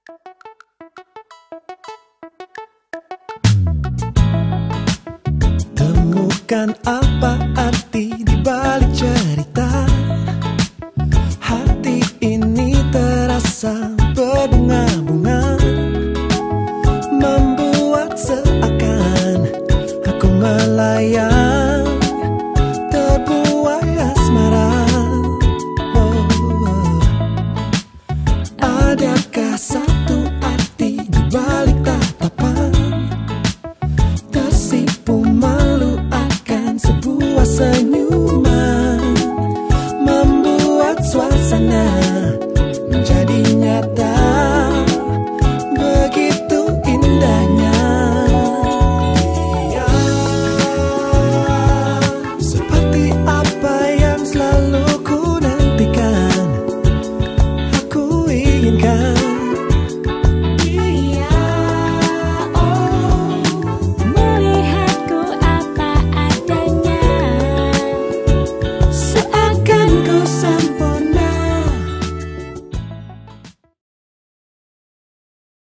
Temukan apa arti di balik cerita. Hati ini terasa berbunga-bunga, membuat seakan aku melayang, terbuai asmara. Adakah satu arti di balik tatapan? Tersipu malu akan sebuah senyuman, membuat suasana menjadi nyata.